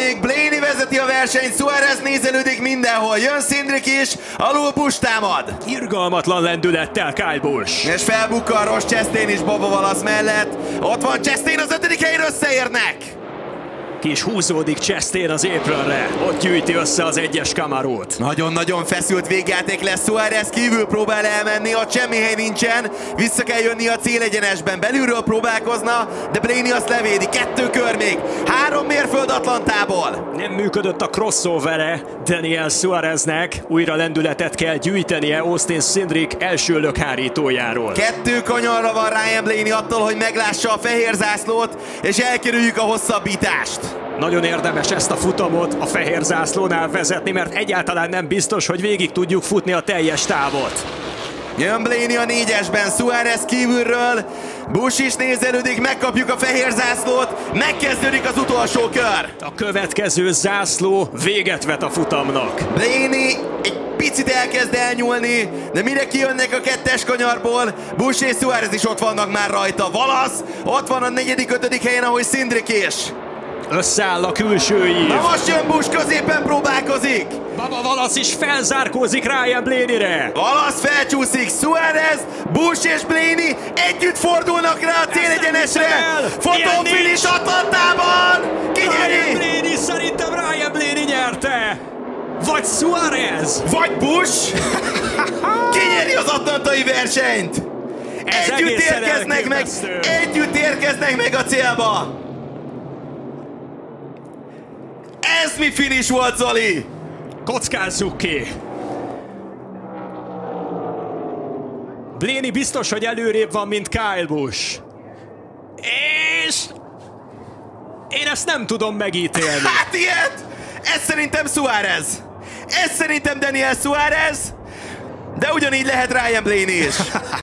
még Blaney vezeti a versenyt, Suarez nézelődik mindenhol, jön Cindric is, alul Busch támad. Irgalmatlan lendülettel Kyle Busch. És felbukkan Ross Chastain is Bubba Wallace mellett. Ott van Chastain, az 5. helyen összeérnek. Ki is húzódik Chastain az apronre. Ott gyűjti össze az 1-es Camarót. Nagyon-nagyon feszült végjáték lesz. Suarez kívül próbál elmenni, ott semmi hely nincsen. Vissza kell jönni a célegyenesben. Belülről próbálkozna, de Blaney azt levédi. 2 kör még. 3 mérföld Atlantából. Nem működött a crossovere Daniel Suareznek. Újra lendületet kell gyűjtenie Austin Cindric első lökhárítójáról. 2 kanyarra van Ryan Blaney attól, hogy meglássa a fehér zászlót, és elkerüljük a hosszabbítást. Nagyon érdemes ezt a futamot a fehér zászlónál vezetni, mert egyáltalán nem biztos, hogy végig tudjuk futni a teljes távot. Jön Blaney a 4-esben, Suarez kívülről, Busch is nézelődik, megkapjuk a fehér zászlót, megkezdődik az utolsó kör. A következő zászló véget vet a futamnak. Blaney egy picit elkezd elnyúlni, de mire kijönnek a 2-es kanyarból, Busch és Suarez is ott vannak már rajta. Wallace ott van a 4.-5. helyen, ahogy Cindric is. Összeáll a külső ív. Na most jön Busch, középen próbálkozik. Bubba Wallace is felzárkózik Ryan Blaney-re. Wallace felcsúszik, Suarez, Busch és Blaney együtt fordulnak rá a célegyenesre. Fotófinish Atlantában. Ki nyeri? Ryan Blaney, szerintem Ryan Blaney nyerte. Vagy Suarez. Vagy Busch. Ki nyeri az atlantai versenyt? Együtt érkeznek meg a célba. Ez mi finish volt, Zoli? Kockázzuk ki! Blaney biztos, hogy előrébb van, mint Kyle Busch. És... én ezt nem tudom megítélni. Hát ilyet! Ez szerintem Suarez. Ez szerintem Daniel Suarez. De ugyanígy lehet Ryan Blaney is.